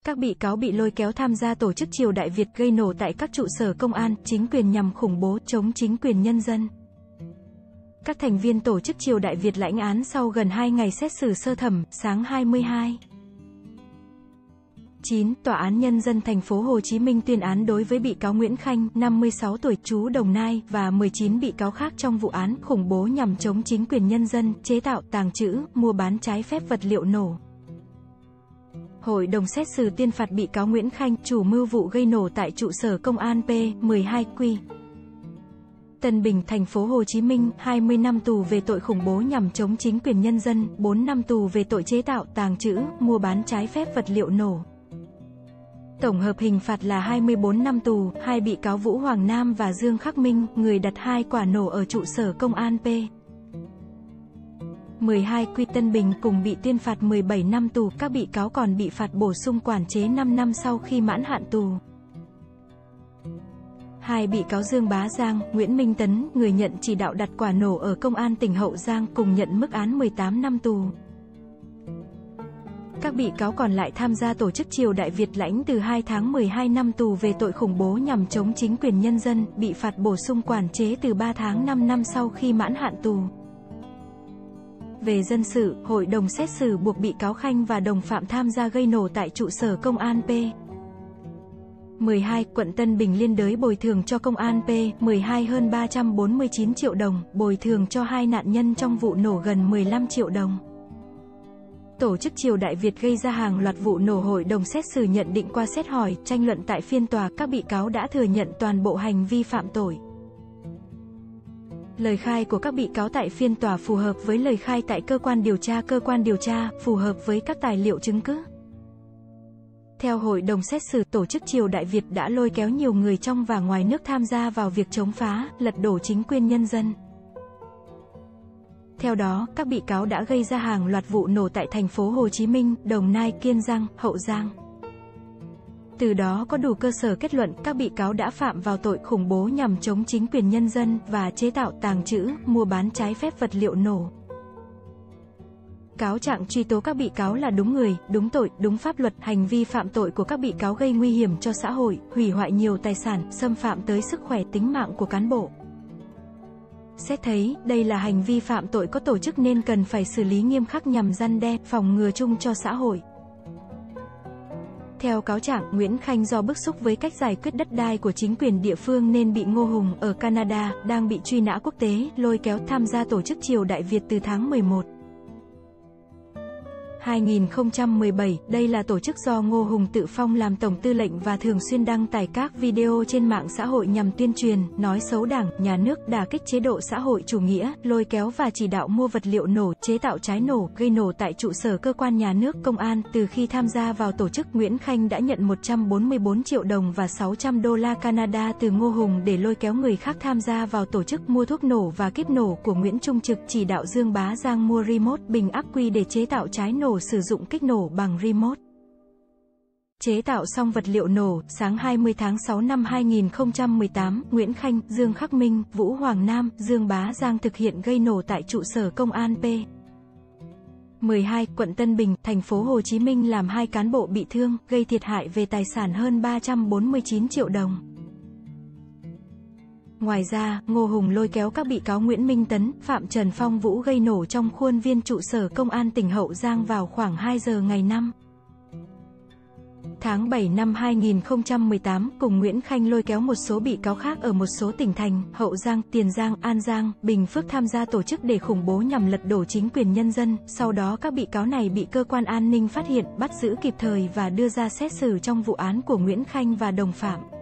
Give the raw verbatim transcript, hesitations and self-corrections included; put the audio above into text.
Các bị cáo bị lôi kéo tham gia tổ chức triều đại Việt gây nổ tại các trụ sở công an, chính quyền nhằm khủng bố, chống chính quyền nhân dân. Các thành viên tổ chức triều đại Việt lãnh án sau gần hai ngày xét xử sơ thẩm, sáng hai mươi hai tháng chín, Tòa án Nhân dân thành phố Hồ Chí Minh tuyên án đối với bị cáo Nguyễn Khanh, năm mươi sáu tuổi, trú Đồng Nai, và mười chín bị cáo khác trong vụ án khủng bố nhằm chống chính quyền nhân dân, chế tạo, tàng trữ, mua bán trái phép vật liệu nổ. Hội đồng xét xử tuyên phạt bị cáo Nguyễn Khanh, chủ mưu vụ gây nổ tại trụ sở công an P mười hai Q Tân Bình, thành phố Hồ Chí Minh, hai mươi năm tù về tội khủng bố nhằm chống chính quyền nhân dân, bốn năm tù về tội chế tạo, tàng trữ, mua bán trái phép vật liệu nổ. Tổng hợp hình phạt là hai mươi bốn năm tù. Hai bị cáo Vũ Hoàng Nam và Dương Khắc Minh, người đặt hai quả nổ ở trụ sở công an P mười hai Q Tân Bình, cùng bị tuyên phạt mười bảy năm tù. Các bị cáo còn bị phạt bổ sung quản chế năm năm sau khi mãn hạn tù. Hai bị cáo Dương Bá Giang, Nguyễn Minh Tấn, người nhận chỉ đạo đặt quả nổ ở công an tỉnh Hậu Giang, cùng nhận mức án mười tám năm tù. Các bị cáo còn lại tham gia tổ chức triều đại Việt lãnh từ hai tháng mười hai năm tù về tội khủng bố nhằm chống chính quyền nhân dân, bị phạt bổ sung quản chế từ ba tháng năm năm sau khi mãn hạn tù. Về dân sự, hội đồng xét xử buộc bị cáo Khanh và đồng phạm tham gia gây nổ tại trụ sở công an P mười hai, quận Tân Bình liên đới bồi thường cho công an P mười hai hơn ba trăm bốn mươi chín triệu đồng, bồi thường cho hai nạn nhân trong vụ nổ gần mười lăm triệu đồng. Tổ chức triều đại Việt gây ra hàng loạt vụ nổ. Hội đồng xét xử nhận định qua xét hỏi, tranh luận tại phiên tòa, các bị cáo đã thừa nhận toàn bộ hành vi phạm tội. Lời khai của các bị cáo tại phiên tòa phù hợp với lời khai tại cơ quan điều tra. Cơ quan điều tra phù hợp với các tài liệu chứng cứ. Theo hội đồng xét xử, tổ chức triều đại Việt đã lôi kéo nhiều người trong và ngoài nước tham gia vào việc chống phá, lật đổ chính quyền nhân dân. Theo đó, các bị cáo đã gây ra hàng loạt vụ nổ tại thành phố Hồ Chí Minh, Đồng Nai, Kiên Giang, Hậu Giang. Từ đó có đủ cơ sở kết luận các bị cáo đã phạm vào tội khủng bố nhằm chống chính quyền nhân dân và chế tạo, tàng trữ, mua bán trái phép vật liệu nổ. Cáo trạng truy tố các bị cáo là đúng người, đúng tội, đúng pháp luật. Hành vi phạm tội của các bị cáo gây nguy hiểm cho xã hội, hủy hoại nhiều tài sản, xâm phạm tới sức khỏe tính mạng của cán bộ. Xét thấy, đây là hành vi phạm tội có tổ chức nên cần phải xử lý nghiêm khắc nhằm răn đe, phòng ngừa chung cho xã hội. Theo cáo trạng, Nguyễn Khanh do bức xúc với cách giải quyết đất đai của chính quyền địa phương nên bị Ngô Hùng, ở Canada, đang bị truy nã quốc tế, lôi kéo tham gia tổ chức triều đại Việt từ tháng mười một năm hai nghìn không trăm mười bảy. Đây là tổ chức do Ngô Hùng tự phong làm tổng tư lệnh và thường xuyên đăng tải các video trên mạng xã hội nhằm tuyên truyền, nói xấu Đảng, Nhà nước, đả kích chế độ xã hội chủ nghĩa, lôi kéo và chỉ đạo mua vật liệu nổ, chế tạo trái nổ, gây nổ tại trụ sở cơ quan nhà nước, công an. Từ khi tham gia vào tổ chức, Nguyễn Khanh đã nhận một trăm bốn mươi bốn triệu đồng và sáu trăm đô la Canada từ Ngô Hùng để lôi kéo người khác tham gia vào tổ chức, mua thuốc nổ và kíp nổ của Nguyễn Trung Trực, chỉ đạo Dương Bá Giang mua remote, bình ắc quy để chế tạo trái nổ, sử dụng kích nổ bằng remote. Chế tạo xong vật liệu nổ, sáng hai mươi tháng sáu năm hai nghìn không trăm mười tám, Nguyễn Khanh, Dương Khắc Minh, Vũ Hoàng Nam, Dương Bá Giang thực hiện gây nổ tại trụ sở công an P mười hai, quận Tân Bình, thành phố Hồ Chí Minh, làm hai cán bộ bị thương, gây thiệt hại về tài sản hơn ba trăm bốn mươi chín triệu đồng. Ngoài ra, Ngô Hùng lôi kéo các bị cáo Nguyễn Minh Tấn, Phạm Trần Phong Vũ gây nổ trong khuôn viên trụ sở công an tỉnh Hậu Giang vào khoảng hai giờ ngày năm tháng bảy năm hai nghìn không trăm mười tám, cùng Nguyễn Khanh lôi kéo một số bị cáo khác ở một số tỉnh thành, Hậu Giang, Tiền Giang, An Giang, Bình Phước tham gia tổ chức để khủng bố nhằm lật đổ chính quyền nhân dân. Sau đó các bị cáo này bị cơ quan an ninh phát hiện, bắt giữ kịp thời và đưa ra xét xử trong vụ án của Nguyễn Khanh và đồng phạm.